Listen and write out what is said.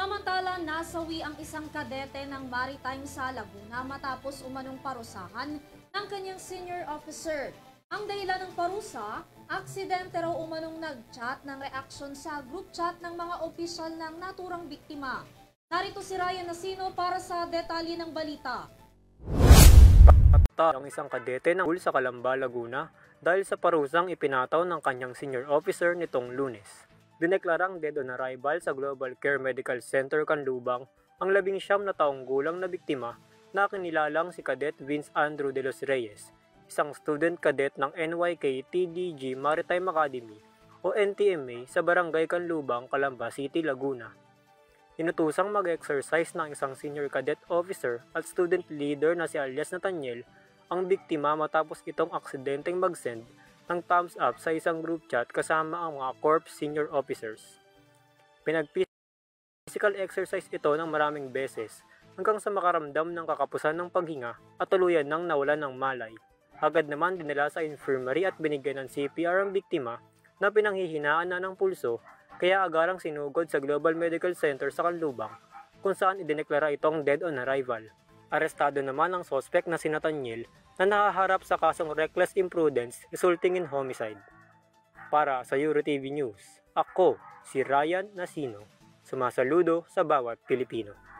Samantala, nasawi ang isang kadete ng Maritime sa Laguna matapos umanong parusahan ng kanyang senior officer. Ang dahilan ng parusa, aksidente raw umanong nag-chat ng reaksyon sa group chat ng mga opisyal ng naturang biktima. Narito si Ryan Nasino para sa detalye ng balita. Ang isang kadete ng sa Calamba, Laguna dahil sa parusang ipinataw ng kanyang senior officer nitong Lunes. Dineklarang dead on arrival sa Global Care Medical Center, Canlubang ang 19 na taong gulang na biktima na kinilalang si Cadet Vince Andrew de los Reyes, isang student cadet ng NYK TDG Maritime Academy o NTMA sa Barangay Canlubang, Calamba City, Laguna. Inutusang mag-exercise ng isang senior cadet officer at student leader na si alias Nathaniel ang biktima matapos itong aksidenteng mag-send ng thumbs up sa isang group chat kasama ang mga corps senior officers. Pinag-physical exercise ito ng maraming beses hanggang sa makaramdam ng kakapusan ng paghinga at tuluyan ng nawalan ng malay. Agad naman dinala sa infirmary at binigyan ng CPR ang biktima na pinanghihinaan na ng pulso kaya agarang sinugod sa Global Medical Center sa Canlubang kung saan idineklara itong dead on arrival. Arestado naman ang suspect na si Nathaniel na nakaharap sa kasong reckless imprudence resulting in homicide. Para sa EuroTV News, ako si Ryan Nasino, sumasaludo sa bawat Pilipino.